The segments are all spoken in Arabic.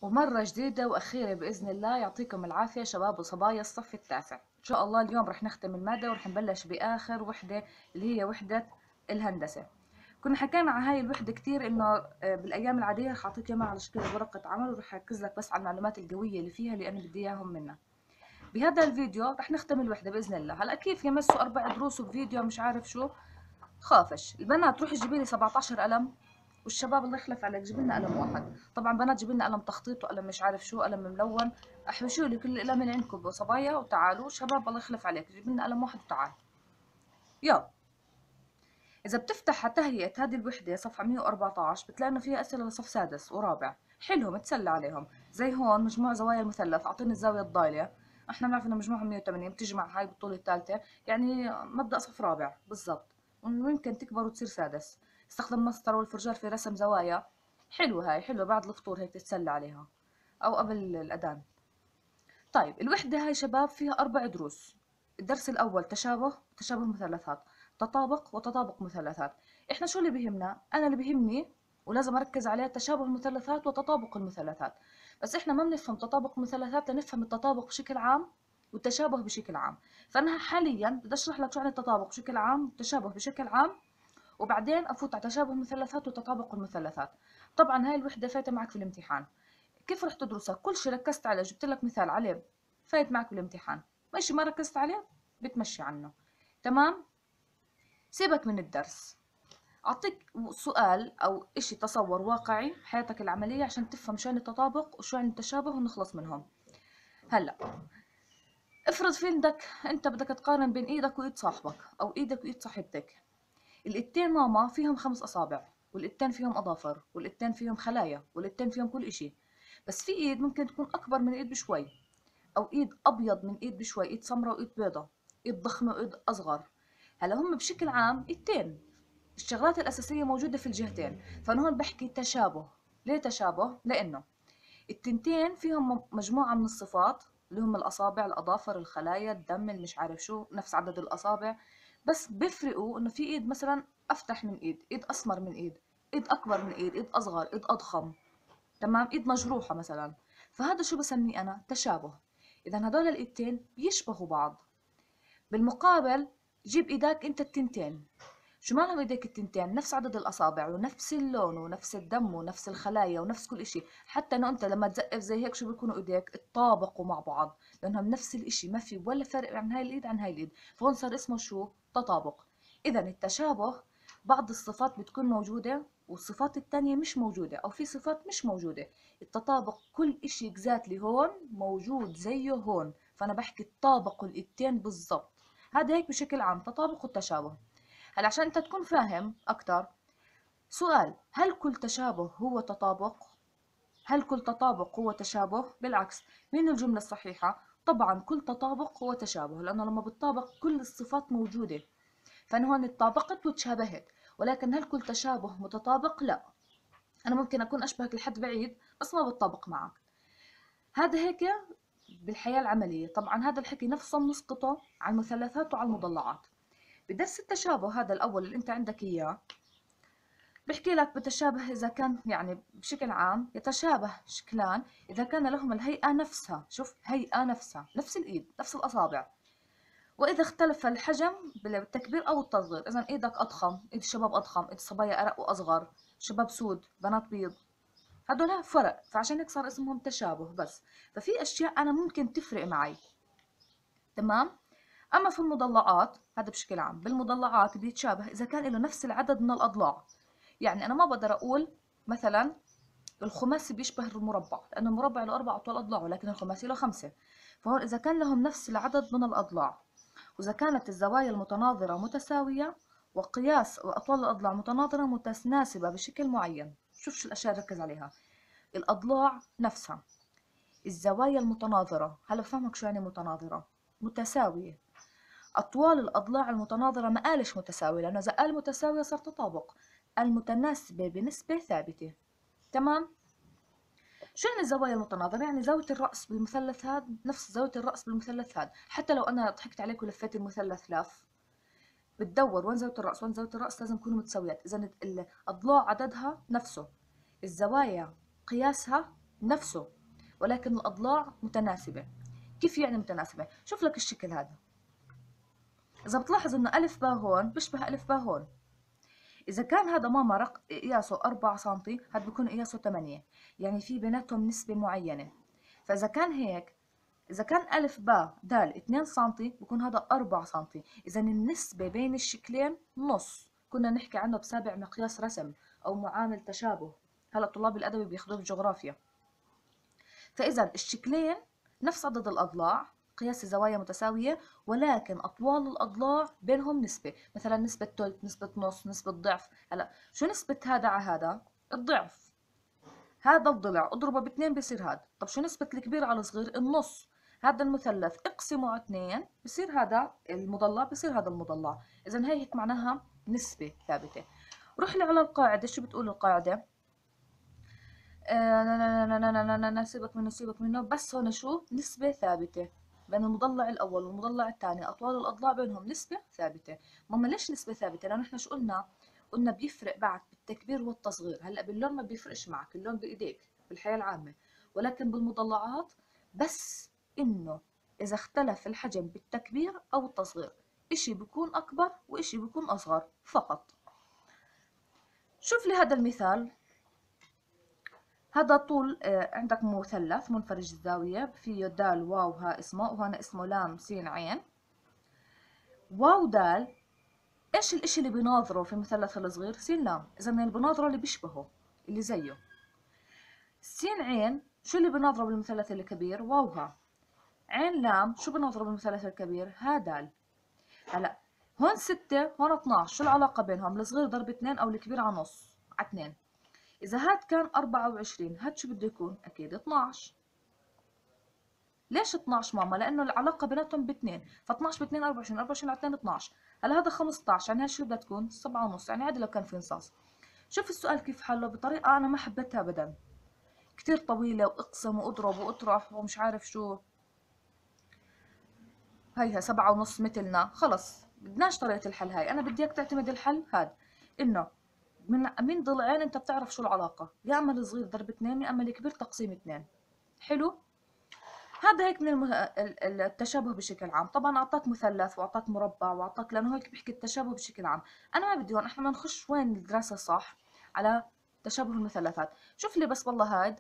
ومرة جديدة وأخيرة بإذن الله يعطيكم العافية شباب وصبايا الصف التاسع. إن شاء الله اليوم رح نختم المادة ورح نبلش بآخر وحدة اللي هي وحدة الهندسة. كنا حكينا عن هاي الوحدة كتير إنه بالأيام العادية رح أعطيك إياها على شكل ورقة عمل ورح أركز لك بس على المعلومات القوية اللي فيها اللي أنا بدي إياهم منها. بهذا الفيديو رح نختم الوحدة بإذن الله. هلا كيف يمسوا 4 دروس وفيديو مش عارف شو، خافش البنات روحي جيبي لي 17 قلم، والشباب الله يخلف عليك جيب لنا قلم واحد. طبعا بنات جيب لنا قلم تخطيط وقلم مش عارف شو قلم ملون. احوشوا لي كل القلم اللي عندكم صبايا وتعالوا. شباب الله يخلف عليك جيب لنا قلم واحد وتعال. يلا، اذا بتفتح على تهيئه هذه الوحده صفحه 114 بتلاقي انه فيها اسئله لصف سادس ورابع. حلهم تسلى عليهم. زي هون مجموع زوايا المثلث اعطيني الزاويه الضايله. احنا بنعرف انه مجموعها 180 بتجمع هاي بالطول الثالثه، يعني مبدا صف رابع بالضبط. وممكن تكبر وتصير سادس. استخدم مسطره والفرجار في رسم زوايا. حلوه هاي، حلوه بعد الفطور هيك تتسلى عليها او قبل الاذان. طيب الوحدة هاي شباب فيها 4 دروس. الدرس الأول تشابه مثلثات، تطابق وتطابق مثلثات. إحنا شو اللي بيهمنا؟ أنا اللي بيهمني ولازم أركز عليه تشابه المثلثات وتطابق المثلثات. بس إحنا ما بنفهم تطابق المثلثات لنفهم التطابق بشكل عام والتشابه بشكل عام. فأنا حاليا بدي أشرح لك شو يعني التطابق بشكل عام والتشابه بشكل عام، وبعدين أفوت على تشابه المثلثات وتطابق المثلثات. طبعا هاي الوحدة فايتة معك في الامتحان. كيف رح تدرسها؟ كل شيء ركزت عليه جبت لك مثال عليه فايت معك بالامتحان. ماشي ما ركزت عليه بتمشي عنه. تمام. سيبك من الدرس، اعطيك سؤال او اشي تصور واقعي بحياتك العملية عشان تفهم شو يعني التطابق وشو يعني التشابه ونخلص منهم. هلا افرض في عندك انت بدك تقارن بين ايدك وايد صاحبك او ايدك وايد صاحبتك. الايدتين ماما فيهم 5 اصابع، والايدتين فيهم اظافر، والايدتين فيهم خلايا، والايدتين فيهم كل اشي. بس في ايد ممكن تكون اكبر من ايد بشوي، او ايد ابيض من ايد بشوي، ايد سمراء وايد بيضة، ايد ضخمة وايد اصغر. هلا هم بشكل عام ايدتين، الشغلات الاساسية موجودة في الجهتين. فانا هون بحكي تشابه. ليه تشابه؟ لانه التنتين فيهم مجموعة من الصفات اللي هم الاصابع، الاظافر، الخلايا، الدم، المش عارف شو، نفس عدد الاصابع. بس بيفرقوا انه في ايد مثلا افتح من ايد، ايد اسمر من ايد، ايد اكبر من ايد، ايد اصغر، ايد اضخم. تمام، ايد مجروحة مثلا. فهذا شو بسميه انا؟ تشابه. اذا هدول الايدتين بيشبهوا بعض. بالمقابل جيب ايدك انت التنتين، شو مالهم ايديك التنتين؟ نفس عدد الاصابع ونفس اللون ونفس الدم ونفس الخلايا ونفس كل اشي. حتى انه انت لما تزقف زي هيك شو بيكونوا ايديك؟ اتطابقوا مع بعض لانهم نفس الاشي، ما في ولا فرق عن هاي الايد عن هاي الايد. فهون صار اسمه شو؟ تطابق. اذا التشابه بعض الصفات بتكون موجودة والصفات التانية مش موجودة، او في صفات مش موجودة. التطابق كل اشي اكزاكتلي هون موجود زيه هون، فانا بحكي تطابقوا الايدتين بالضبط. هذا هيك بشكل عام تطابق والتشابه. هلا عشان انت تكون فاهم اكتر، سؤال: هل كل تشابه هو تطابق؟ هل كل تطابق هو تشابه؟ بالعكس. مين الجملة الصحيحة؟ طبعا كل تطابق هو تشابه، لانه لما بتطابق كل الصفات موجودة. فانا هون اتطابقت وتشابهت. ولكن هل كل تشابه متطابق؟ لا. انا ممكن اكون اشبهك لحد بعيد بس ما بتطابق معك. هذا هيك بالحياة العملية. طبعا هذا الحكي نفسه بنسقطه على المثلثات وعلى المضلعات. بدرس التشابه هذا الأول اللي أنت عندك إياه بحكي لك بتشابه إذا كان يعني بشكل عام يتشابه شكلان إذا كان لهم الهيئة نفسها. شوف، هيئة نفسها، نفس الإيد نفس الأصابع. وإذا اختلف الحجم بالتكبير أو التصغير، إذا إيدك أضخم، إيد الشباب أضخم، إيد الصبايا أرق وأصغر، شباب سود بنات بيض، هدول فرق. فعشان هيك صار اسمهم تشابه. بس ففي أشياء أنا ممكن تفرق معي. تمام. أما في المضلعات هذا بشكل عام، بالمضلعات بيتشابه إذا كان له نفس العدد من الأضلاع. يعني أنا ما بقدر أقول مثلا الخماسي بيشبه المربع لأن المربع له 4 أطوال أضلاع ولكن الخماسي له 5. فهون إذا كان لهم نفس العدد من الأضلاع، وإذا كانت الزوايا المتناظرة متساوية، وقياس وأطوال الأضلاع متناظرة متناسبة بشكل معين. شوف شو الأشياء اللي ركز عليها: الأضلاع نفسها، الزوايا المتناظرة. هلا بفهمك شو يعني متناظرة؟ متساوية. أطوال الأضلاع المتناظرة ما قالش متساوية لأنه إذا قال متساوية صار تطابق. المتناسبة بنسبة ثابتة. تمام. شو يعني الزوايا المتناظرة؟ يعني زاوية الرأس بالمثلث هذا نفس زاوية الرأس بالمثلث هذا. حتى لو أنا ضحكت عليك ولفيت المثلث لف، بتدور وين زاوية الرأس وين زاوية الرأس لازم يكونوا متساويات. إذا الأضلاع عددها نفسه، الزوايا قياسها نفسه، ولكن الأضلاع متناسبة. كيف يعني متناسبة؟ شوف لك الشكل هذا، إذا بتلاحظ إنه ألف باء هون بيشبه ألف باء هون. إذا كان هذا ما مرق قياسه 4 سنتي، هذا بيكون قياسه 8، يعني في بيناتهم نسبة معينة. فإذا كان هيك، إذا كان ألف باء دال 2 سنتي بكون هذا 4 سنتي، إذا النسبة بين الشكلين نص. كنا نحكي عنه بسابع مقياس رسم أو معامل تشابه، هلا طلاب الأدبي بياخذوه بالجغرافيا. فإذا الشكلين نفس عدد الأضلاع، قياس الزوايا متساوية، ولكن أطوال الأضلاع بينهم نسبة، مثلا نسبة تلت، نسبة نص، نسبة ضعف. هلا شو نسبة هذا على هذا؟ الضعف. هذا الضلع اضربه باثنين بصير هذا. طب شو نسبة الكبير على الصغير؟ النص. هذا المثلث اقسمه على اثنين بصير هذا المضلع، بصير هذا المضلع. إذا هي هيك معناها نسبة ثابتة. روح لي على القاعدة، شو بتقول القاعدة؟ سيبك منه سيبك منه، بس هون شو؟ نسبة ثابتة بين المضلع الأول والمضلع الثاني، أطوال الأضلاع بينهم نسبة ثابتة. ماما ليش نسبة ثابتة؟ لأنه إحنا شو قلنا؟ قلنا بيفرق بعد بالتكبير والتصغير. هلا باللون ما بيفرقش معك، اللون بإيديك بالحياة العامة، ولكن بالمضلعات بس إنه إذا اختلف الحجم بالتكبير أو التصغير، إشي بيكون أكبر وإشي بيكون أصغر فقط. شوف لي هذا المثال. هذا طول عندك مثلث منفرج الزاوية، فيه دال واو ها اسمه، وهنا اسمه لام سين عين. واو دال، ايش الاشي اللي بيناظره في المثلث الصغير؟ سين لام. اذا اللي بيناظره اللي بيشبهه، اللي زيه. سين عين شو اللي بيناظره بالمثلث الكبير؟ واو ها. عين لام شو بيناظره بالمثلث الكبير؟ ها دال. هلا هون 6 هون 12، شو العلاقة بينهم؟ الصغير ضرب 2 او الكبير على نص على 2. اذا هاد كان 24، هاد شو بده يكون؟ اكيد 12. ليش 12 ماما؟ لانه العلاقه بيناتهم باثنين، ف12 ب2 24، 24 على 2 12. هلا هذا 15، يعني هاي شو بدها تكون؟ 7 ونص، يعني عادي لو كان في نصاص. شوف السؤال كيف حله بطريقه انا ما حبيتها ابدا، كتير طويله واقسم واضرب واطرح ومش عارف شو. هيها 7 ونص مثلنا، خلص بدناش طريقه الحل هاي. انا بدي اياك تعتمد الحل هذا، انه من ضلعين انت بتعرف شو العلاقه، يا اما الصغير ضرب 2 يا اما الكبير تقسيم 2. حلو. هذا هيك من التشابه بشكل عام. طبعا اعطاك مثلث واعطاك مربع واعطاك، لانه هيك بيحكي التشابه بشكل عام. انا ما بدي هون، احنا بدنا نخش وين الدراسه الصح على تشابه المثلثات. شوف لي بس والله، هاد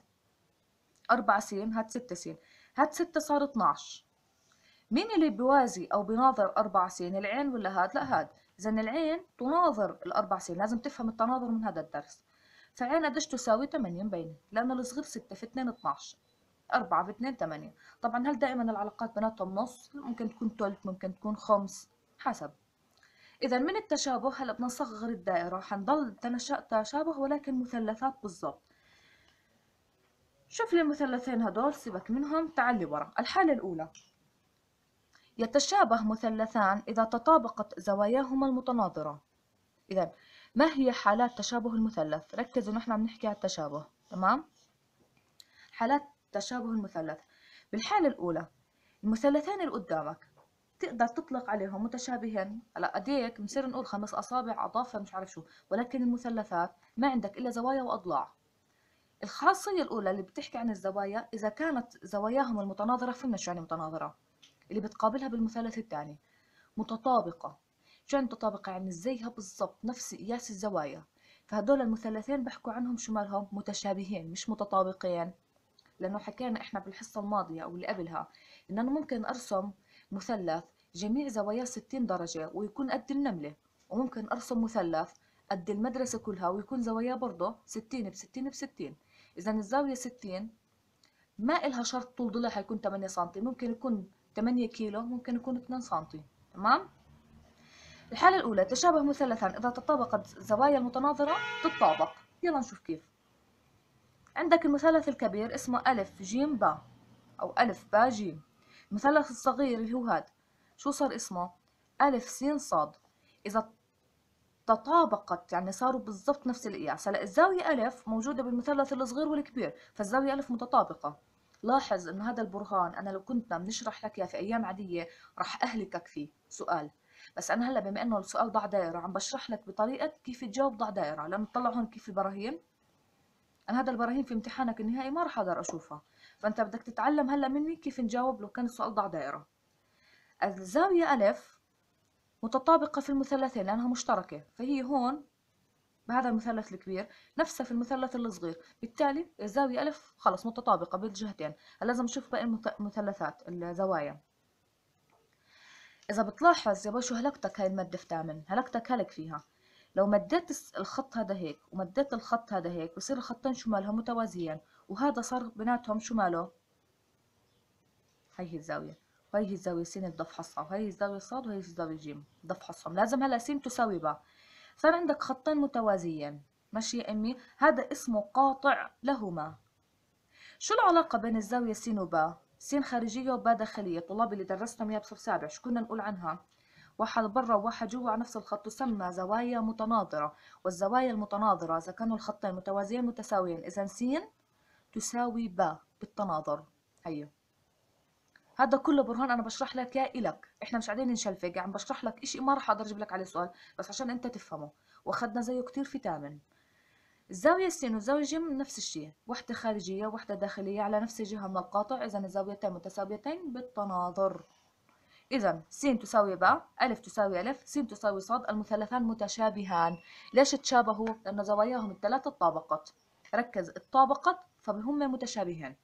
4 س، هاد 6 س، هاد 6 صار 12. مين اللي بيوازي او بيناظر 4 س؟ العين ولا هاد؟ لا هاد. اذا العين تناظر الاربع س، لازم تفهم التناظر من هذا الدرس. فعين قديش تساوي؟ 8 مبينه، لانه الصغير 6 في 2 12، 4 في 2 8. طبعا هل دائما العلاقات بيناتهم نص؟ ممكن تكون تلت، ممكن تكون خمس، حسب. إذا من التشابه هلا بدنا نصغر الدائرة، حنضل تشابه ولكن مثلثات بالضبط. شوف لي المثلثين هدول سيبك منهم، تعال لي ورا. الحالة الأولى، يتشابه مثلثان إذا تطابقت زواياهما المتناظرة. إذا ما هي حالات تشابه المثلث؟ ركزوا نحن عم نحكي على التشابه، تمام؟ حالات تشابه المثلث. بالحالة الأولى، المثلثين اللي قدامك تقدر تطلق عليهم متشابهين. هلا اديك بنصير نقول 5 اصابع اضافه مش عارف شو، ولكن المثلثات ما عندك الا زوايا واضلاع. الخاصيه الاولى اللي بتحكي عن الزوايا، اذا كانت زواياهم المتناظره، فهمنا شو يعني متناظره؟ اللي بتقابلها بالمثلث الثاني. متطابقه، شو يعني متطابقه؟ يعني زيها بالضبط نفس قياس الزوايا. فهدول المثلثين بحكوا عنهم شو مالهم؟ متشابهين مش متطابقين. لأنه حكينا إحنا بالحصة الماضية أو اللي قبلها إن أنا ممكن أرسم مثلث جميع زواياه 60 درجة ويكون قد النملة، وممكن أرسم مثلث قد المدرسة كلها ويكون زواياه برضه 60 ب60 ب60. إذا الزاوية 60 ما إلها شرط طول ضلع حيكون 8 سم، ممكن يكون 8 كيلو، ممكن يكون 2 سم. تمام؟ الحالة الأولى، تشابه مثلثان إذا تطابقت زوايا المتناظرة تتطابق. يلا نشوف كيف. عندك المثلث الكبير اسمه ألف جيم با، أو ألف با جيم. المثلث الصغير اللي هو هاد شو صار اسمه؟ ألف سين صاد. إذا تطابقت يعني صاروا بالضبط نفس القياس. هلا الزاوية ألف موجودة بالمثلث الصغير والكبير، فالزاوية ألف متطابقة. لاحظ إنه هذا البرهان أنا لو كنت بنشرح لك إياه في أيام عادية راح أهلكك فيه سؤال، بس أنا هلا بما إنه السؤال ضع دائرة عم بشرح لك بطريقة كيف تجاوب ضع دائرة. لأنه طلع هون كيف البراهين، انا هذا البراهين في امتحانك النهائي ما راح اقدر اشوفها، فانت بدك تتعلم هلا مني كيف نجاوب لو كان السؤال ضع دائرة. الزاوية ألف متطابقة في المثلثين لأنها مشتركة، فهي هون بهذا المثلث الكبير نفسها في المثلث الصغير، بالتالي الزاوية ألف خلص متطابقة بالجهتين. لازم نشوف باقي المثلثات الزوايا. إذا بتلاحظ يا شو هلكتك هاي المادة في تامن، هلكتك هلك فيها. لو مديت الخط هذا هيك ومديت الخط هذا هيك بصير الخطين شو مالهم متوازيين، وهذا صار بيناتهم شو ماله، هي الزاوية، وهي هي الزاوية س اللي بدي افحصها، وهي الزاوية ص وهي الزاوية ج بدي افحصهم. لازم هلا س تساوي ب. صار عندك خطين متوازيين، ماشي يا امي؟ هذا اسمه قاطع لهما. شو العلاقة بين الزاوية س وب؟ س خارجية وب داخلية. طلاب اللي درستهم اياها بصف سابع شو كنا نقول عنها؟ واحد برا وواحد جوا على نفس الخط تسمى زوايا متناظرة. والزوايا المتناظرة إذا كانوا الخطين متوازيين متساويين إذا س تساوي ب بالتناظر. هيو هذا كله برهان انا بشرح لك يا إلك، احنا مش قاعدين نشلفق، عم بشرح لك اشي ما راح اقدر اجيب لك عليه سؤال، بس عشان انت تفهمه. واخدنا زيه كتير في تامن. الزاوية س والزاوية ج نفس الشيء، وحدة خارجية وحدة داخلية على نفس الجهة من القاطع، اذا الزاويتين متساويتين بالتناظر. اذا س تساوي ب، الف تساوي الف، س تساوي ص، المثلثان متشابهان. ليش تشابهوا؟ لان زواياهم الثلاثة اتطابقت. ركز، اتطابقت فهم متشابهين.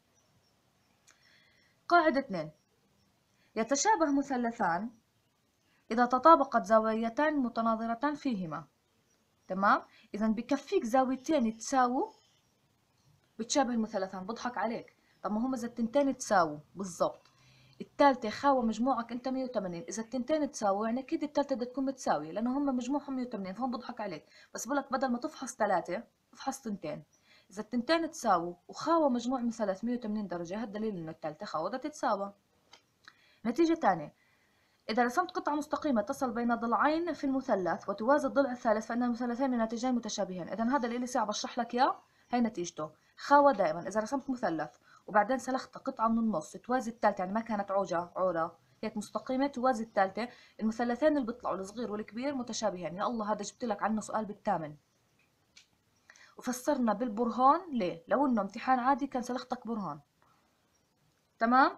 قاعدة 2، يتشابه مثلثان إذا تطابقت زاويتان متناظرتان فيهما. تمام؟ إذا بكفيك زاويتين تساووا بتشابه المثلثان. بضحك عليك. طب ما هم إذا التنتين تساووا بالضبط، الثالثة خاوة مجموعك أنت 180، إذا التنتين تساووا يعني أكيد الثالثة بدها تكون متساوية لأنه هم مجموعهم 180، فهم بضحك عليك. بس بقولك بدل ما تفحص ثلاثة افحص تنتين. إذا التنتين تساووا وخاوة مجموع مثلث 180 درجة، هذا دليل إنه الثالثة خاوة بدها تتساوى. نتيجة ثانية، إذا رسمت قطعة مستقيمة تصل بين ضلعين في المثلث وتوازي الضلع الثالث فإن المثلثين الناتجين متشابهين. إذا هذا اللي ساعة بشرح لك إياه، هي نتيجته. خاوة دائما إذا رسمت مثلث وبعدين سلخت قطعة من النص توازي الثالثة، يعني ما كانت عورة هيك مستقيمة توازي الثالثة، المثلثين اللي بيطلعوا الصغير والكبير متشابهين. يا الله هذا جبت لك عنه سؤال بالثامن. وفسرنا بالبرهان ليه، لو إنه امتحان عادي كان سلختك برهان. تمام؟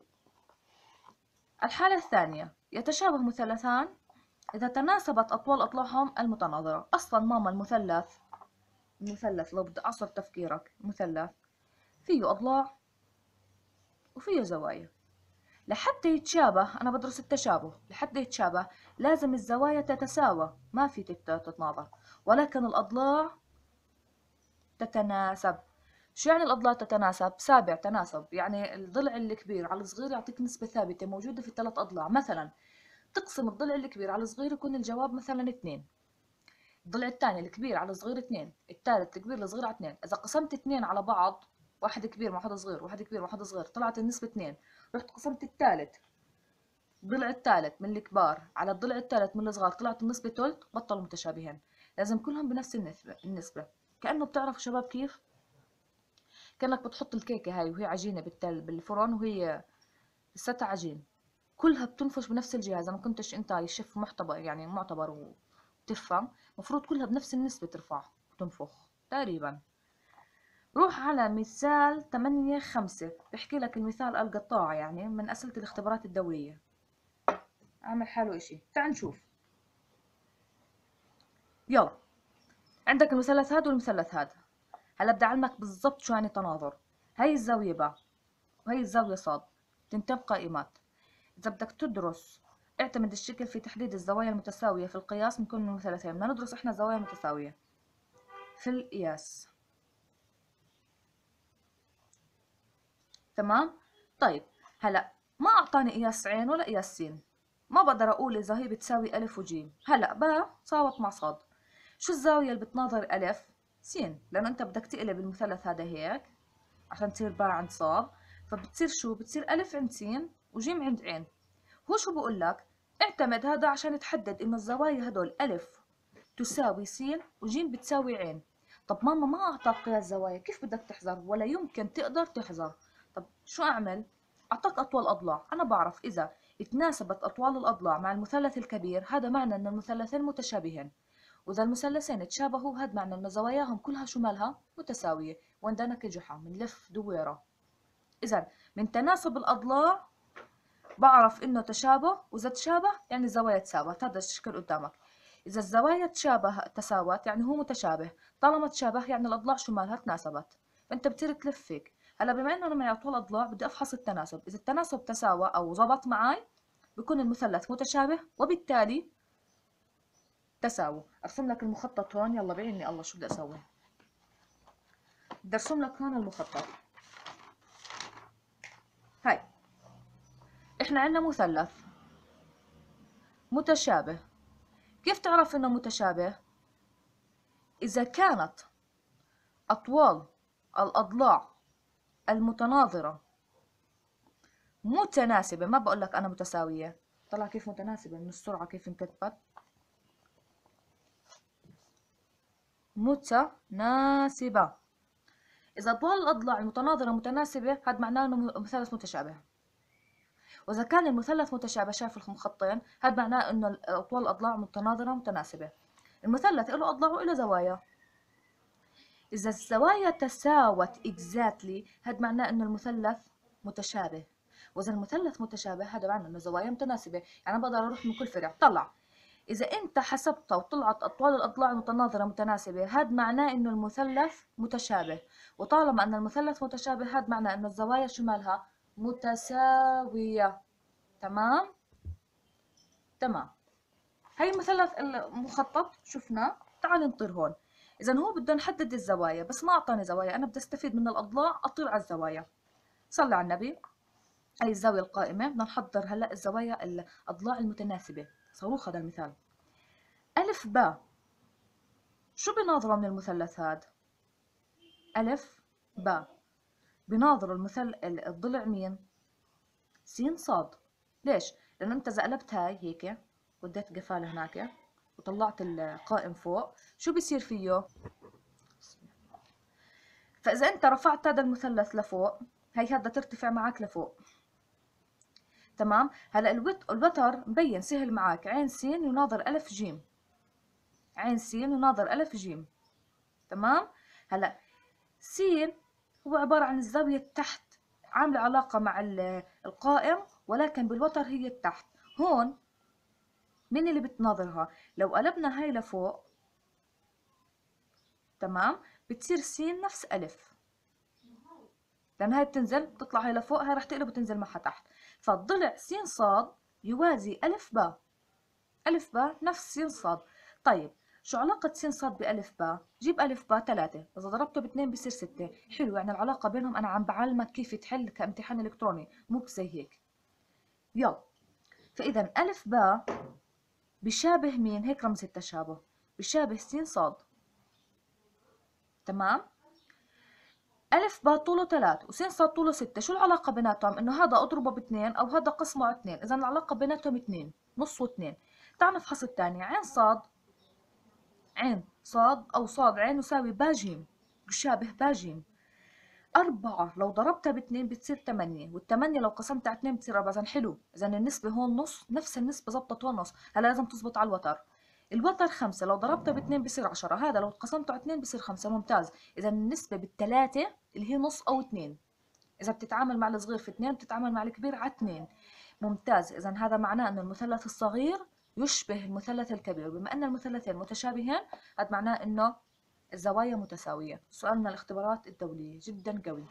الحالة الثانية، يتشابه مثلثان إذا تناسبت أطوال أضلاعهم المتناظرة. أصلا ماما المثلث لو بدي أعصر تفكيرك، مثلث فيه أضلاع وفيه زوايا. لحتى يتشابه، أنا بدرس التشابه، لحتى يتشابه لازم الزوايا تتساوى، ما في تتناظر، ولكن الأضلاع تتناسب. شو يعني الأضلاع تتناسب؟ سابع تناسب، يعني الضلع الكبير على الصغير يعطيك نسبة ثابتة موجودة في الثلاث أضلاع. مثلا تقسم الضلع الكبير على الصغير يكون الجواب مثلا 2، الضلع الثاني الكبير على الصغير 2، الثالث الكبير الصغير على 2. إذا قسمت 2 على بعض، واحد كبير مع واحد صغير، واحد كبير مع واحد صغير، طلعت النسبة 2. رحت قسمت الثالث، الضلع الثالث من الكبار على الضلع الثالث من الصغار، طلعت النسبة ثلث، بطلوا متشابهين. لازم كلهم بنفس النسبة. كأنه بتعرفوا شباب كيف؟ كأنك بتحط الكيكة هاي وهي عجينة بالفرن وهي لساتها عجين، كلها بتنفش بنفس الجهة. إذا ما كنتش أنت الشيف معتبر، يعني معتبر وتفهم، مفروض كلها بنفس النسبة ترفع وتنفخ تقريبا. روح على مثال 8.5، بحكي لك المثال القطاع، يعني من أسئلة الاختبارات الدورية. عامل حاله إشي. تعال نشوف. يلا، عندك المثلث هذا والمثلث هذا. هلا بدي أعلمك بالضبط شو يعني تناظر. هاي الزاوية ب وهي الزاوية ص، تنتين قائمات. إذا بدك تدرس اعتمد الشكل في تحديد الزوايا المتساوية في القياس من كل المثلثين. بدنا ندرس احنا زوايا متساوية في القياس. تمام؟ طيب هلا ما أعطاني قياس عين ولا قياس س، ما بقدر أقول إذا هي بتساوي ألف وج. هلا باء صارت مع صاد. شو الزاوية اللي بتناظر ألف؟ س، لأنه أنت بدك تقلب المثلث هذا هيك عشان تصير باء عند صاد، فبتصير شو؟ بتصير ألف عند س وجيم عند عين. هو شو بقول لك؟ اعتمد هذا عشان تحدد إنه الزوايا هدول ألف تساوي س وجيم بتساوي عين. طب ماما ما أعطاك قياس زوايا، كيف بدك تحذر؟ ولا يمكن تقدر تحذر. طب شو أعمل؟ أعطاك أطول أضلاع، أنا بعرف إذا تناسبت أطوال الأضلاع مع المثلث الكبير هذا معنى أن المثلثين متشابهين، وإذا المثلثين تشابهوا هذا معنى أن زواياهم كلها شو مالها؟ متساوية، وعندنا جحا بنلف دويرة. إذا من تناسب الأضلاع بعرف إنه تشابه، وإذا تشابه يعني الزوايا تساوت. هذا الشكل قدامك. إذا الزوايا تساوت يعني هو متشابه، طالما تشابه يعني الأضلاع شو مالها تناسبت، فأنت بتصير تلف هيك. هلا بما إنه أنا معي طول أضلاع بدي أفحص التناسب، إذا التناسب تساوى أو زبط معي بكون المثلث متشابه وبالتالي تساووا. أرسم لك المخطط هون، يلا بعيني الله شو بدي أسوي. بدي أرسم لك هون المخطط. هاي إحنا عندنا مثلث متشابه. كيف تعرف إنه متشابه؟ إذا كانت أطوال الأضلاع المتناظرة متناسبة، ما بقول لك أنا متساوية، طلع كيف متناسبة من السرعة كيف انكتبت، متناسبة. إذا أطوال الأضلاع المتناظرة متناسبة هذا معناه إنه مثلث متشابه. وإذا كان المثلث متشابه، شايف الخطين، هذا معناه إنه أطوال الأضلاع متناظرة متناسبة. المثلث له أضلاع وله زوايا. إذا الزوايا تساوت exactly هذا معناه إنه المثلث متشابه. وإذا المثلث متشابه هذا معناه إنه الزوايا متناسبة. يعني بقدر أروح من كل فرع طلع. إذا أنت حسبتها وطلعت أطوال الأضلاع المتناظرة متناسبة هذا معناه إنه المثلث متشابه. وطالما أن المثلث متشابه هذا معناه إنه الزوايا شو مالها متساوية. تمام؟ تمام. هي مثلث المخطط شفناه. تعال نطير هون. إذا هو بده نحدد الزوايا بس ما أعطاني زوايا، أنا بدي أستفيد من الأضلاع أطير على الزوايا. صلي على النبي. هي الزاوية القائمة، بدنا نحضر هلا الزوايا الأضلاع المتناسبة. صاروخ هذا المثال. ألف باء شو بناظره من المثلث هذا؟ ألف باء بناظر الضلع مين؟ س صاد. ليش؟ لأنه أنت إذا قلبت هاي هيك وديت قفالة هناك وطلعت القائم فوق شو بيصير فيه؟ فإذا أنت رفعت هذا المثلث لفوق هي هذا ترتفع معك لفوق. تمام؟ هلا الوتر مبين سهل معك، عين س يناظر ألف جيم. عين س يناظر ألف جيم. تمام؟ هلا س هو عبارة عن الزاوية التحت، عاملة علاقة مع القائم ولكن بالوتر هي التحت. هون مين اللي بتناظرها؟ لو قلبنا هاي لفوق تمام بتصير س نفس ألف، لأن هاي بتنزل بتطلع هاي لفوق، هاي رح تقلب وتنزل معها تحت. فالضلع س صاد يوازي ألف باء. ألف باء نفس س صاد. طيب شو علاقة س صاد بألف باء؟ جيب ألف باء 3، إذا ضربته ب2 بصير 6. حلو، يعني العلاقة بينهم أنا عم بعلمك كيف تحل كامتحان إلكتروني مو زي هيك. يلا، فإذا ألف باء بشابه مين؟ هيك رمز التشابه، بشابه س صاد. تمام؟ ألف باء طوله 3 وس صاد طوله 6، شو العلاقة بيناتهم؟ إنه هذا أضربه ب2 أو هذا قسمه على 2، إذا العلاقة بيناتهم 2، نص و2. تعال نفحص الثانية. عين صاد، عين صاد أو صاد عين يساوي با جيم، يشابه با جيم. 4 لو ضربتها ب2 بتصير 8، وال8 لو قسمتها على 2 بتصير 4. إذا حلو، إذا النسبة هون نص، نفس النسبة زبطت هون نص. هلا لازم تزبط على الوتر. الوتر 5 لو ضربتها ب2 بصير 10، هذا لو قسمته على 2 بصير 5. ممتاز. إذا النسبة بالثلاثة اللي هي نص أو 2. إذا بتتعامل مع الصغير في 2 بتتعامل مع الكبير على 2. ممتاز. إذا هذا معناه أن المثلث الصغير يشبه المثلث الكبير. بما أن المثلثين متشابهين هذا معناه أنه الزوايا متساوية. سؤال من الاختبارات الدولية جدا قوي.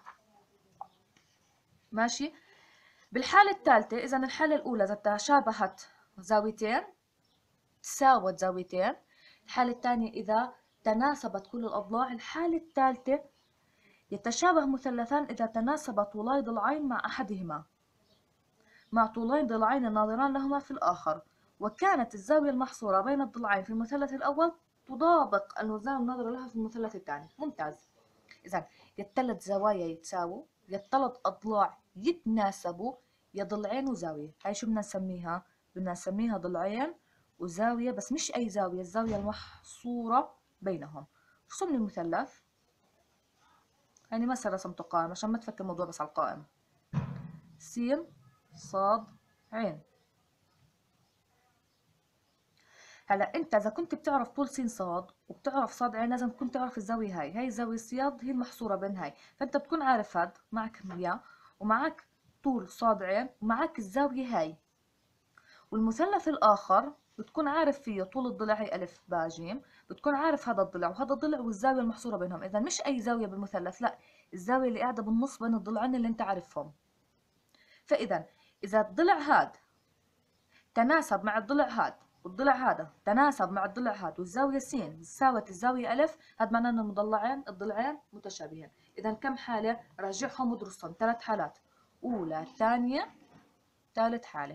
ماشي. بالحالة الثالثة، إذا الحالة الأولى إذا تشابهت زاويتين تساوت زاويتين. الحالة الثانية إذا تناسبت كل الأضلاع. الحالة الثالثة يتشابه مثلثان إذا تناسب طولاي ضلعين مع أحدهما مع طولين ضلعين الناظران لهما في الآخر، وكانت الزاوية المحصورة بين الضلعين في المثلث الأول تطابق الموزان الناظرة لها في المثلث الثاني. ممتاز. إذا يا الثلاث زوايا يتساووا، يا الثلاث أضلاع يتناسبوا، يا ضلعين وزاوية. هاي شو بدنا نسميها؟ بدنا نسميها ضلعين وزاوية، بس مش أي زاوية، الزاوية المحصورة بينهم. رسم لي المثلث. يعني ما رسمته قائم عشان ما تفكر الموضوع بس على القائم. س صاد عين. هلا انت اذا كنت بتعرف طول س صاد وبتعرف صاد عين لازم تكون تعرف الزاوية هاي زاوية صياد هي المحصورة بين هاي، فانت بتكون عارف هاد معك اياه، ومعك طول صاد عين، ومعك الزاوية هاي. والمثلث الآخر بتكون عارف فيه طول الضلع هي ألف باء جيم، بتكون عارف هذا الضلع وهذا الضلع والزاوية المحصورة بينهم. إذا مش أي زاوية بالمثلث، لا، الزاوية اللي قاعدة بالنص بين الضلعين اللي أنت عارفهم. فإذا إذا الضلع هاد تناسب مع الضلع هاد، والضلع هذا تناسب مع الضلع هاد، والزاوية س ساوت الزاوية ألف، هذا معناه أن الضلعين متشابهين. إذا كم حالة؟ راجعهم ودرسهم، 3 حالات: أولى، ثانية، ثالث حالة.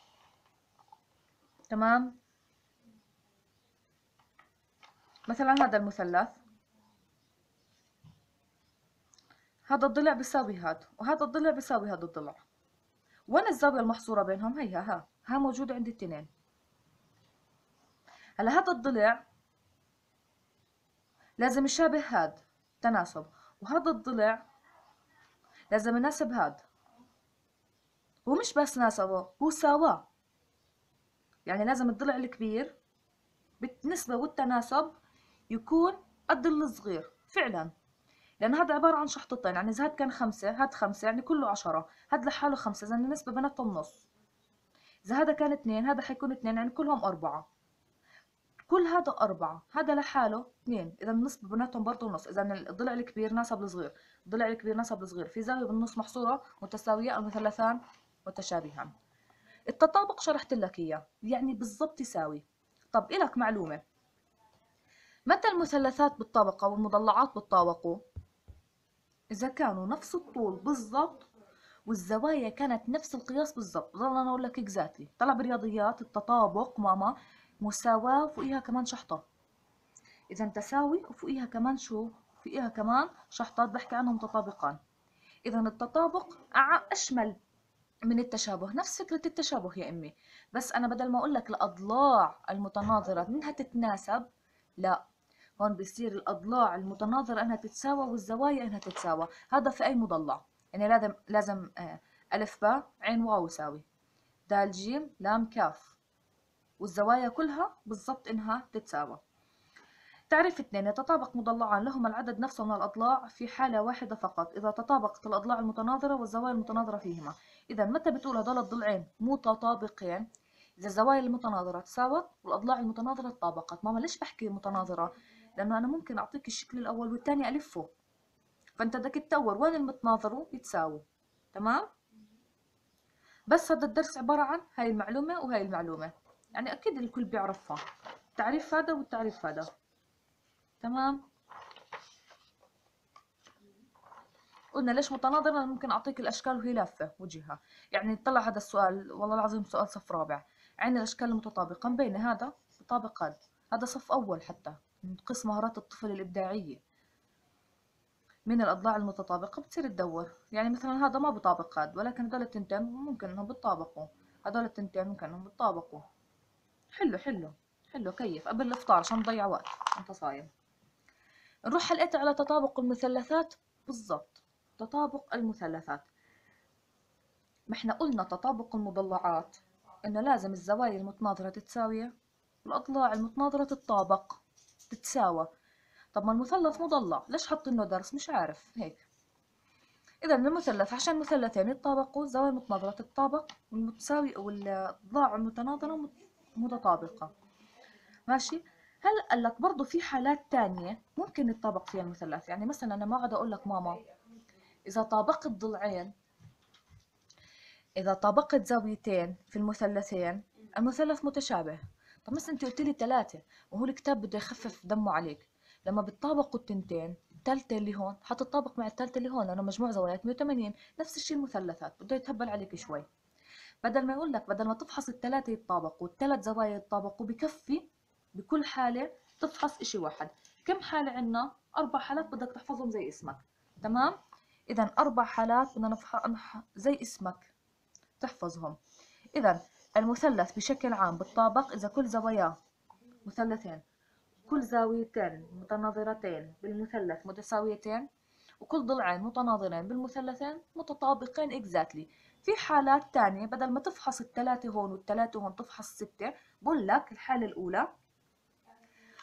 تمام؟ مثلا هذا المثلث، هذا الضلع بيساوي هاد، وهذا الضلع بيساوي هذا الضلع. وين الزاوية المحصورة بينهم؟ هي ها موجودة عند التنين. هلا هذا الضلع لازم يشابه هاد تناسب، وهذا الضلع لازم يناسب هاد. هو مش بس ناسبه، هو ساواه. يعني لازم الضلع الكبير بالنسبة والتناسب يكون قد الصغير فعلا، لأن هذا عبارة عن شحطتين. يعني إذا هاد كان 5 هاد 5 يعني كله 10، هاد لحاله 5 إذا النسبة بيناتهم نص. إذا هذا كان 2 هذا حيكون 2 يعني كلهم 4. كل هذا 4، هذا لحاله 2، إذا النسبة بيناتهم برضه نص. إذا الضلع الكبير ناسب الصغير، الضلع الكبير ناسب الصغير، في زاوية بالنص محصورة متساوية، المثلثان متشابهان. التطابق شرحت لك إياه، يعني بالضبط يساوي. طب إلك معلومة، متى المثلثات بالطابقة والمضلعات بالطابقوا؟ إذا كانوا نفس الطول بالضبط والزوايا كانت نفس القياس بالضبط. ضل أنا أقول لك إكزاكتلي. طلع برياضيات التطابق ماما مساواة وفوقيها كمان شحطة. إذا تساوي وفوقيها كمان شو؟ فوقيها كمان شحطات بحكي عنهم متطابقان. إذا التطابق أشمل من التشابه، نفس فكرة التشابه يا أمي، بس أنا بدل ما أقول لك الأضلاع المتناظرة إنها تتناسب، لا، هون بصير الأضلاع المتناظرة إنها تتساوى والزوايا إنها تتساوى. هذا في أي مضلع، يعني لازم ألف باء عين واو يساوي دال جيم لام كاف، والزوايا كلها بالضبط إنها تتساوى. تعريف 2: يتطابق مضلعان لهما العدد نفسه من الأضلاع في حالة واحدة فقط، إذا تطابقت الأضلاع المتناظرة والزوايا المتناظرة فيهما. إذا متى بتقول هذول الضلعين متطابقين؟ إذا الزوايا المتناظرة تساوت والأضلاع المتناظرة تطابقت. ماما ليش بحكي متناظرة؟ لأنه أنا ممكن أعطيك الشكل الأول والثاني ألفه، فأنت بدك تدور وين المتناظروا يتساووا. تمام؟ بس هذا الدرس عبارة عن هاي المعلومة وهاي المعلومة، يعني أكيد الكل بيعرفها، التعريف هذا والتعريف هذا. تمام؟ قلنا ليش متناظرة؟ أنا ممكن أعطيك الأشكال وهي لافة وجهها. يعني طلع هذا السؤال والله العظيم سؤال صف رابع، عين الأشكال المتطابقة بين هذا يطابق هذا صف أول، حتى من قسم مهارات الطفل الإبداعية. من الأضلاع المتطابقة بتصير تدور، يعني مثلا هذا ما بيطابق هذا، ولكن هذول التنتين ممكن إنهم بيطابقوا، هذول التنتين ممكن إنهم بيطابقوا. حلو حلو حلو، كيف قبل الإفطار عشان تضيع وقت أنت صايم. نروح حلقت على تطابق المثلثات. بالضبط، تطابق المثلثات. ما احنا قلنا تطابق المضلعات انه لازم الزوايا المتناظرة تتساوي والأضلاع المتناظرة تتطابق تتساوى. طب ما المثلث مضلع، ليش حط له درس؟ مش عارف هيك. إذا المثلث عشان مثلثين يتطابقوا الزوايا المتناظرة تتطابق والمتساوي والأضلاع المتناظرة متطابقة. ماشي. هل قال لك برضه في حالات تانية ممكن يتطابق فيها المثلث؟ يعني مثلا أنا ما أقعد أقول لك ماما إذا طابقت ضلعين، إذا طابقت زاويتين في المثلثين المثلث متشابه. طب مثلا أنت قلت لي 3 وهو الكتاب بده يخفف دمه عليك. لما بتطابقوا التنتين، الثالثة اللي هون حتطابق مع الثالثة اللي هون لأنه مجموع زوايات 180. نفس الشيء المثلثات بده يتهبل عليك شوي. بدل ما يقول لك بدل ما تفحص ال3 يتطابقوا وال3 زوايا يتطابقوا، بكفي بكل حالة تفحص إشي واحد. كم حالة عنا؟ 4 حالات بدك تحفظهم زي اسمك. تمام؟ إذا 4 حالات بدنا نفحص زي اسمك تحفظهم. إذا المثلث بشكل عام بالطابق إذا كل زواياه مثلثين، كل زاويتين متناظرتين بالمثلث متساويتين، وكل ضلعين متناظرين بالمثلثين متطابقين اكزاكتلي. في حالات تانية بدل ما تفحص ال3 هون وال3 هون تفحص 6. بقول لك الحالة الأولى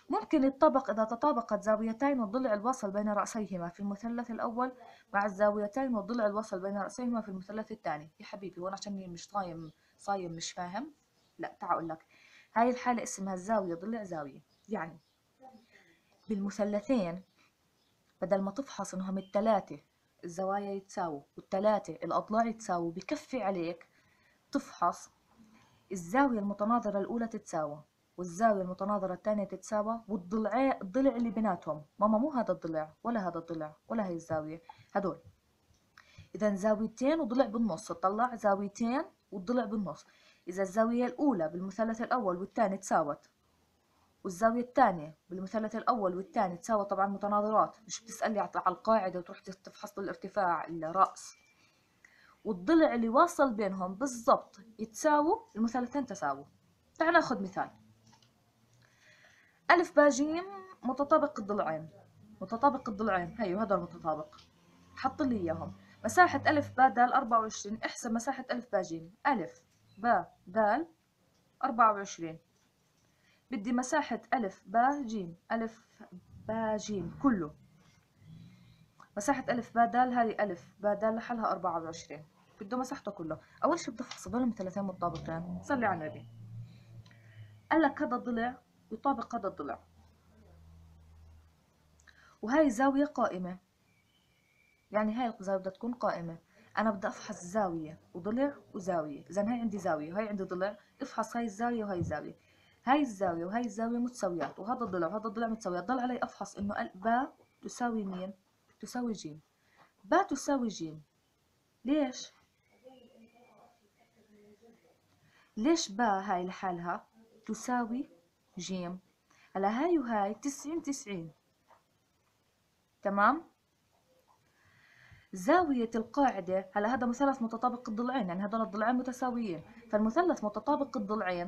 ممكن يتطابق إذا تطابقت زاويتين والضلع الواصل بين رأسيهما في المثلث الأول مع الزاويتين والضلع الواصل بين رأسيهما في المثلث الثاني. يا حبيبي هون عشان مش صايم مش فاهم، لا تعال أقول لك. هاي الحالة اسمها الزاوية ضلع زاوية. يعني بالمثلثين بدل ما تفحص إنهم الثلاثة الزوايا يتساووا والثلاثة الأضلاع يتساووا، بكفي عليك تفحص الزاوية المتناظرة الأولى تتساوى والزاوية المتناظرة الثانية تتساوى الضلع اللي بيناتهم. ماما مو هذا الضلع ولا هذا الضلع ولا هي الزاوية، هدول. إذا زاويتين وضلع بالنص، تطلع زاويتين والضلع بالنص. إذا الزاوية الأولى بالمثلث الأول والثاني تساوت والزاوية الثانية بالمثلث الأول والثاني تساوى، طبعا متناظرات، مش بتسألي على القاعدة وتروح تفحص الارتفاع الرأس، والضلع اللي واصل بينهم بالضبط يتساووا، المثلثين تساووا. تعال ناخذ مثال. ألف با جيم متطابق الضلعين، متطابق الضلعين هيو هذا المتطابق، حط لي إياهم. مساحة ألف با دال 24، احسب مساحة ألف با جيم. ألف با دال 24، بدي مساحة ألف با جيم، ألف با جيم كله. مساحة ألف با دال هذه ألف با دال لحالها 24، بده مساحته كله. أول شي بدي أفحص هذول مثلثين متطابقين، صلي على النبي. قال لك هذا الضلع يطابق هذا الضلع وهاي زاوية قائمة، يعني هاي الزاوية بدها تكون قائمة. أنا بدي أفحص زاوية وضلع وزاوية، إذا هاي عندي زاوية وهاي عندي ضلع، افحص هاي الزاوية وهاي الزاوية. هاي الزاوية وهاي الزاوية متساويات وهذا الضلع وهذا الضلع متساويات، ضل علي أفحص إنه با تساوي مين؟ تساوي جيم. با تساوي جيم. ليش؟ ليش با هاي لحالها تساوي جيم؟ هلا هاي وهاي 90 تمام؟ زاوية القاعدة، هلا هذا مثلث متطابق الضلعين، يعني هذول الضلعين متساويين، فالمثلث متطابق الضلعين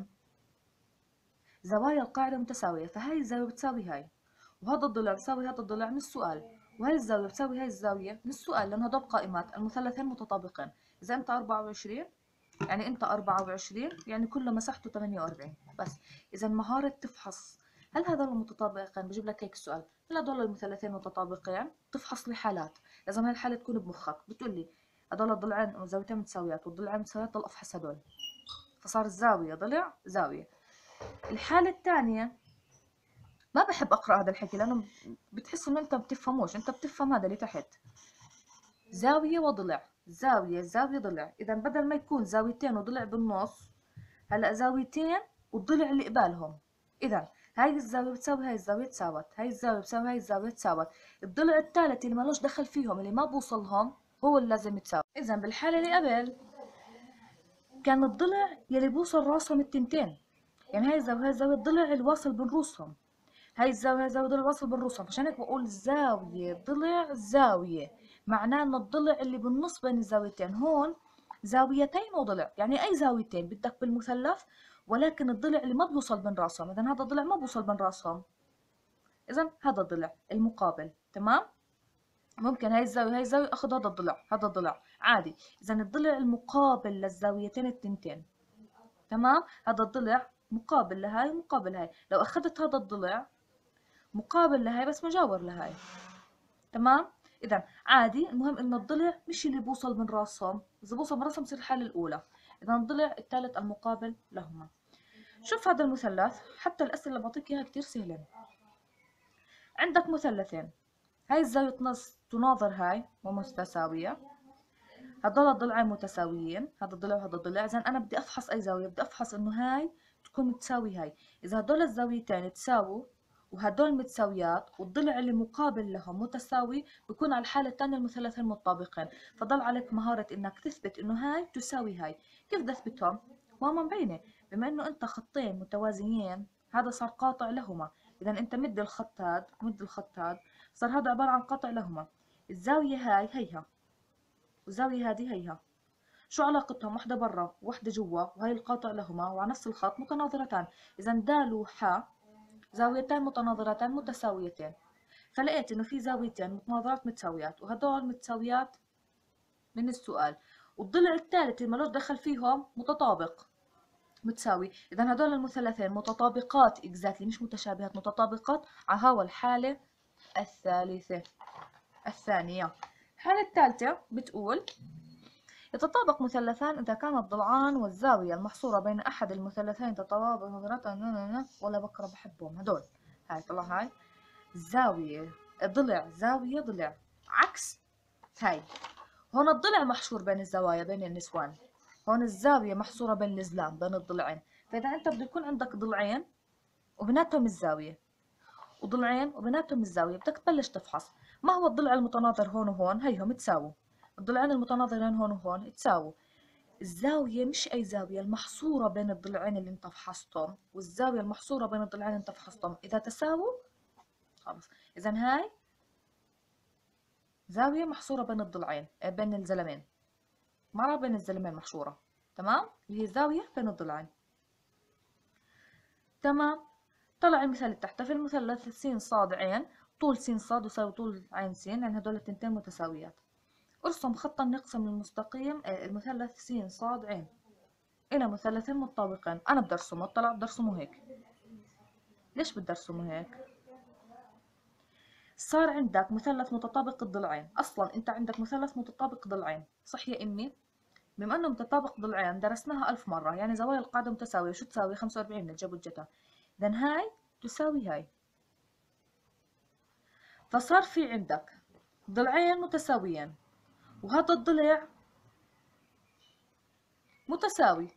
زوايا القاعدة متساوية، فهاي الزاوية بتساوي هاي، وهذا الضلع بتساوي هذا الضلع من السؤال، وهاي الزاوية بتساوي هاي الزاوية من السؤال، لأن هدول قائمات المثلثين متطابقين. إذا أنت 24 يعني أنت 24 يعني كله مساحته 48 بس. إذا مهارة تفحص هل هذول المتطابقين، بجيب لك هيك السؤال، هل هذول المثلثين متطابقين؟ تفحص لي حالات، لازم هاي الحالة تكون بمخك، بتقول لي هذول الضلعين زاويتين متساويات والضلعين متساويات، ضل أفحص هذول، فصار الزاوية ضلع زاوية. الحالة الثانية ما بحب أقرأ هذا الحكي لأنه بتحس إنه أنت بتفهموش، أنت بتفهم هذا اللي تحت، زاوية وضلع، زاوية زاوية ضلع. إذا بدل ما يكون زاويتين وضلع بالنص، هلا زاويتين والضلع اللي قبالهم. إذا هاي الزاوية بتساوي هاي الزاوية تساوت، هاي الزاوية بتساوي هاي الزاوية تساوت، الضلع الثالث اللي مالوش دخل فيهم اللي ما بوصلهم هو اللي لازم يتساوي. إذا بالحالة اللي قبل كان الضلع يلي بوصل راسهم التنتين، يعني هاي الزاوية هاي الزاوية الضلع اللي واصل بين رؤوسهم، هاي الزاوية هاي الزاوية ضلع واصل بين رؤوسهم، عشان هيك بقول زاوية ضلع زاوية، معناه إن الضلع اللي بالنص بين الزاويتين هون زاويتين وضلع، يعني أي زاويتين بدك بالمثلث، ولكن الضلع اللي ما بيوصل بين راسهم، إذا هذا الضلع ما بيوصل بين راسهم، إذا هذا الضلع المقابل. تمام؟ ممكن هاي الزاوية هاي الزاوية أخذ هذا الضلع هذا الضلع عادي، إذا الضلع المقابل للزاويتين التنتين. تمام؟ هذا الضلع مقابل لهاي ومقابل هاي، لو أخذت هذا الضلع مقابل لهاي بس مجاور لهاي. تمام؟ إذا عادي، المهم إنه الضلع مش اللي بوصل من راسهم، إذا بوصل من راسهم بصير الحالة الأولى، إذا الضلع الثالث المقابل لهما. شوف هذا المثلث، حتى الأسئلة اللي بعطيك إياها كتير سهلة. عندك مثلثين، هاي الزاوية تناظر هاي ومتساوية، هدول الضلعين متساويين، هذا الضلع وهذا الضلع، إذا أنا بدي أفحص أي زاوية، بدي أفحص إنه هاي تكون تساوي هاي، إذا هدول الزاويتين تساووا وهدول متساويات والضلع اللي مقابل لهم متساوي، بكون على الحالة الثانية المثلثين متطابقين، فضل عليك مهارة إنك تثبت إنه هاي تساوي هاي. كيف بدي أثبتهم؟ ماما مبينة، بما إنه أنت خطين متوازيين هذا صار قاطع لهما، إذا أنت مد الخط هاد مد الخط هاد، صار هذا عبارة عن قاطع لهما. الزاوية هاي هيها والزاوية هذه هيها، شو علاقتهم؟ واحدة برا وواحدة جوا، وهي القاطع لهما وعلى نفس الخط متناظرتان، إذا د وح زاويتان متناظرتان متساويتين، فلقيت إنه في زاويتين متناظرات متساويات وهدول متساويات من السؤال، والضلع الثالث اللي مالوش دخل فيهم متطابق، متساوي. إذا هدول المثلثين متطابقات اكزاكتلي، مش متشابهات، متطابقات على هوا الحالة الثالثة الثانية. الحالة الثالثة بتقول يتطابق مثلثان إذا كان الضلعان والزاوية المحصورة بين أحد المثلثين تتطابق ولا بكره بحبهم هدول. هاي طلع هاي زاوية ضلع زاوية ضلع عكس هاي. هون الضلع محشور بين الزوايا بين النسوان، هون الزاوية محصورة بين الزلام بين الضلعين. فإذا أنت بده يكون عندك ضلعين وبيناتهم الزاوية وضلعين وبيناتهم الزاوية، بدك تبلش تفحص ما هو الضلع المتناظر هون وهون، هيهم تساووا الضلعين المتناظرين هون وهون تساووا. الزاوية مش أي زاوية، المحصورة بين الضلعين اللي أنت فحصتهم والزاوية المحصورة بين الضلعين اللي أنت فحصتهم إذا تساووا خلص. إذا هاي زاوية محصورة بين الضلعين بين الزلمين، مرة بين الزلمين محشورة، تمام، اللي هي زاوية بين الضلعين. تمام. طلع المثال اللي تحته في المثلث س ص ع طول س ص يساوي طول عين س، يعني هدول التنتين متساويات. ارسم خطا يقسم المستقيم المثلث س ص ع إلى مثلثين متطابقين. أنا بدي أرسمه، طلع بدي أرسمه هيك. ليش بدي أرسمه هيك؟ صار عندك مثلث متطابق الضلعين، أصلا أنت عندك مثلث متطابق ضلعين، صح يا أمي؟ بما أنه متطابق ضلعين درسناها 1000 مرة، يعني زوايا القاعدة متساوية، شو تساوي؟ 45 من الجاب والجتا. إذا هاي تساوي هاي. فصار في عندك ضلعين متساويين وهذا الضلع متساوي،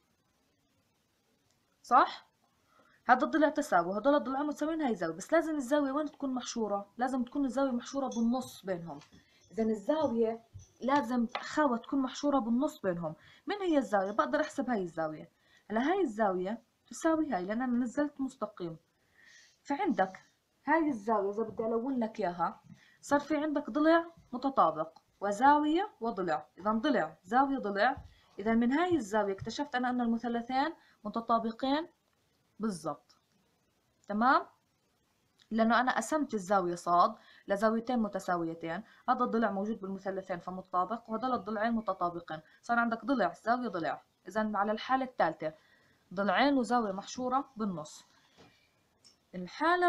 صح؟ هذا الضلع تساوي، هدول الضلعين متساويين، هاي زاوية، بس لازم الزاوية وين تكون محشورة؟ لازم تكون الزاوية محشورة بالنص بينهم. إذا الزاوية لازم خاوة تكون محشورة بالنص بينهم. من هي الزاوية؟ بقدر أحسب هاي الزاوية. هلا هاي الزاوية تساوي هاي لأن أنا نزلت مستقيم. فعندك هاي الزاوية إذا بدي ألون لك إياها، صار في عندك ضلع متطابق وزاوية وضلع. إذا ضلع زاوية ضلع، إذا من هاي الزاوية اكتشفت أنا أن المثلثين متطابقين بالضبط. تمام؟ لأنه أنا قسمت الزاوية صاد لزاويتين متساويتين، هذا الضلع موجود بالمثلثين فمتطابق وهذول الضلعين متطابقين، صار عندك ضلع زاوية ضلع. إذا على الحالة الثالثة ضلعين وزاوية محشورة بالنص. الحالة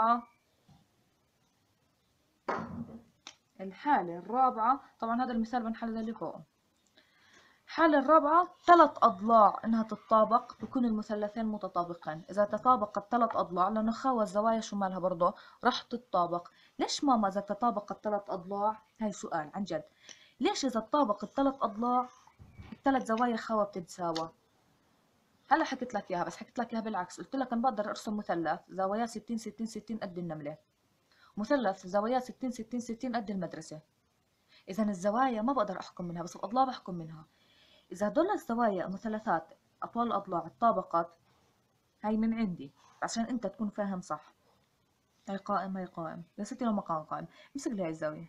الرابعة طبعا هذا المثال بنحل اللي فوق. الحالة الرابعة 3 أضلاع إنها تتطابق بكون المثلثين متطابقين. إذا تطابقت 3 أضلاع لأنه خاوى الزوايا شو مالها برضه راح تتطابق. ليش ماما إذا تطابقت 3 أضلاع؟ هاي سؤال عن جد. ليش إذا تطابقت 3 أضلاع ال3 زوايا خاوى بتتساوى؟ هلا حكيت لك إياها، بس حكيت لك إياها بالعكس. قلت لك أنا بقدر أرسم مثلث زواياه 60 60 60 قد النملة، مثلث زواياه 60 60 60 قد المدرسة. إذا الزوايا ما بقدر أحكم منها بس الأضلاع بحكم منها. إذا هدول الزوايا مثلثات أطوال الأضلاع اتطابقت، هاي من عندي عشان أنت تكون فاهم صح. هاي قائم هاي قائم يا ستي، لو مكان قائم امسك لي هاي الزاوية.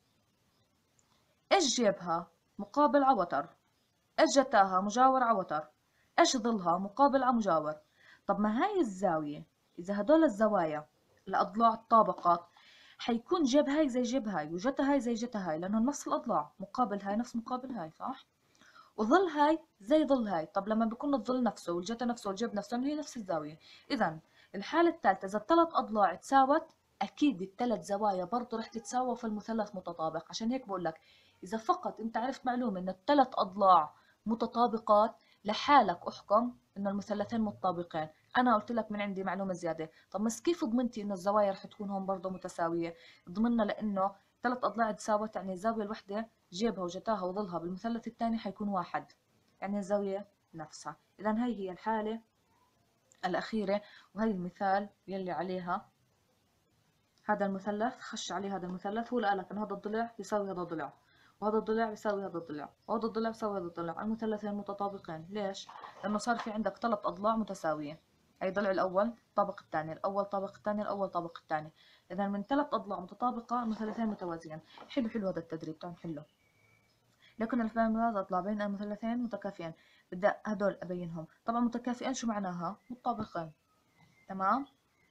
إيش جيبها؟ مقابل على وتر. إيش جتاها؟ مجاور على وتر. إيش ظلها؟ مقابل على مجاور. طب ما هاي الزاوية إذا هدول الزوايا الأضلاع اتطابقت حيكون جيب هاي زي جيب هاي وجتا هاي زي جتا هاي لأنهم نفس الأضلاع، مقابل هاي نفس مقابل هاي، صح؟ وظل هاي زي ظل هاي. طب لما بيكون الظل نفسه والجتا نفسه والجيب نفسه هي نفس الزاوية. إذا الحالة الثالثة إذا ال3 أضلاع تساوت أكيد ال3 زوايا برضه رح تتساوى في المثلث متطابق. عشان هيك بقول لك إذا فقط أنت عرفت معلومة إن ال3 أضلاع متطابقات لحالك احكم إن المثلثين متطابقين. أنا قلت لك من عندي معلومة زيادة. طب بس كيف ضمنتي إنه الزوايا رح تكون هون برضه متساوية؟ ضمننا لأنه 3 أضلاع تساوت يعني الزاوية الوحدة جيبها وجتاها وظلها بالمثلث الثاني حيكون 1، يعني الزاوية نفسها. إذا هي الحالة الأخيرة وهي المثال يلي عليها هذا المثلث خش عليه. هذا المثلث هو قال لك إن هذا الضلع يساوي هذا الضلع وهذا الضلع يساوي هذا الضلع وهذا الضلع يساوي هذا الضلع، المثلثين متطابقين. ليش؟ لأنه صار في عندك 3 أضلاع متساوية. أي ضلع الأول طابق الثاني، الأول طابق الثاني، الأول طابق الثاني. إذا من 3 أضلاع متطابقة المثلثين متوازيين. حلو حلو هذا التدريب، تعال نحله. لكن الفهم هذا أطلع بين المثلثين متكافئين. بدي هدول أبينهم. طبعا متكافئين شو معناها؟ متطابقين. تمام.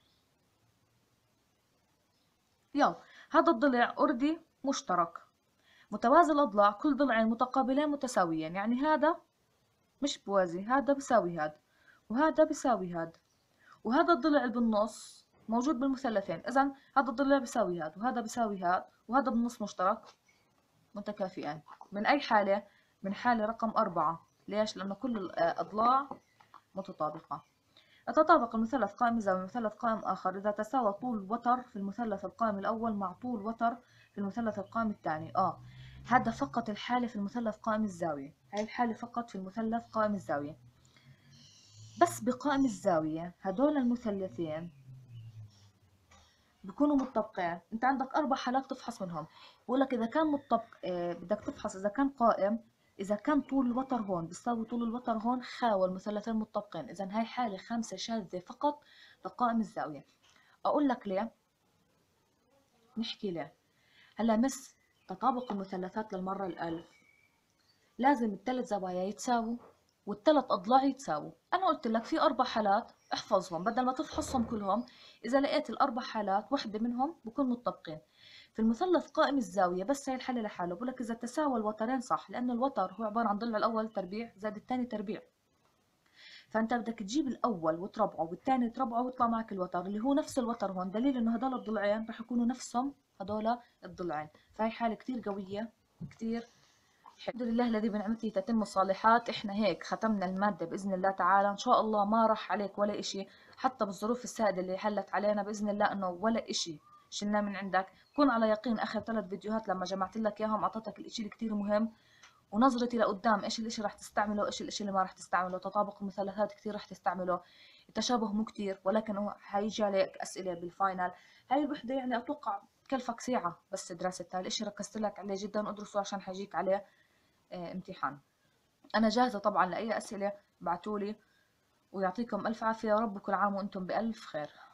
يلا هذا الضلع أردي مشترك متوازي الأضلاع، كل ضلعين متقابلين متساويين، يعني هذا مش بوازي هذا بساوي هذا. وهذا بيساوي هذا، وهذا الضلع اللي بالنص موجود بالمثلثين، إذا هذا الضلع بيساوي هذا وهذا بيساوي هذا وهذا بالنص مشترك متكافئان. من أي حالة؟ من حالة رقم 4. ليش؟ لأنه كل الأضلاع متطابقة. يتطابق المثلث قائم الزاوية مثلث قائم آخر إذا تساوى طول وتر في المثلث القائم الأول مع طول وتر في المثلث القائم الثاني. هذا فقط الحالة في المثلث قائم الزاوية، هاي الحالة فقط في المثلث قائم الزاوية. بس بقائم الزاوية هدول المثلثين بيكونوا متطابقين. انت عندك 4 حالات تفحص منهم. بقول لك اذا كان متطابق، بدك تفحص اذا كان قائم، اذا كان طول الوتر هون بيساوي طول الوتر هون خاوى المثلثين متطابقين، اذا هاي حالة خامسة شاذة فقط لقائم الزاوية. اقول لك ليه، نحكي ليه. هلا مس تطابق المثلثات للمرة الألف لازم الثلاث زوايا يتساووا والثلاث أضلاع يتساووا. أنا قلت لك في 4 حالات احفظهم بدل ما تفحصهم كلهم. إذا لقيت ال4 حالات وحدة منهم بكون متطابقين. في المثلث قائم الزاوية بس هي الحالة لحاله، بقول لك إذا تساوى الوترين صح، لأن الوتر هو عبارة عن ضلع الأول تربيع زائد الثاني تربيع. فأنت بدك تجيب الأول وتربعه والثاني تربعه ويطلع معك الوتر اللي هو نفس الوتر هون، دليل إنه هدول الضلعين رح يكونوا نفسهم هدول الضلعين. فهي حالة كتير قوية كتير. الحمد لله الذي بنعمته تتم الصالحات. احنا هيك ختمنا المادة بإذن الله تعالى. ان شاء الله ما راح عليك ولا اشي، حتى بالظروف السائدة اللي حلت علينا بإذن الله انه ولا اشي شلناه من عندك. كون على يقين اخر 3 فيديوهات لما جمعت لك اياهم اعطيتك الاشي اللي كتير مهم، ونظرتي لقدام ايش الاشي راح تستعمله وايش الاشي اللي ما راح تستعمله. تطابق المثلثات كتير راح تستعمله، التشابه مو كتير، ولكن هو حيجي عليك اسئلة بالفاينل. هاي الوحدة يعني اتوقع كلفك ساعة بس دراستها، الاشي ركزت لك عليه جدا، ادرسه عشان حيجيك عليه امتحان. أنا جاهزة طبعا لأي أسئلة ابعتولي، ويعطيكم ألف عافية يا رب، وكل عام وأنتم بألف خير.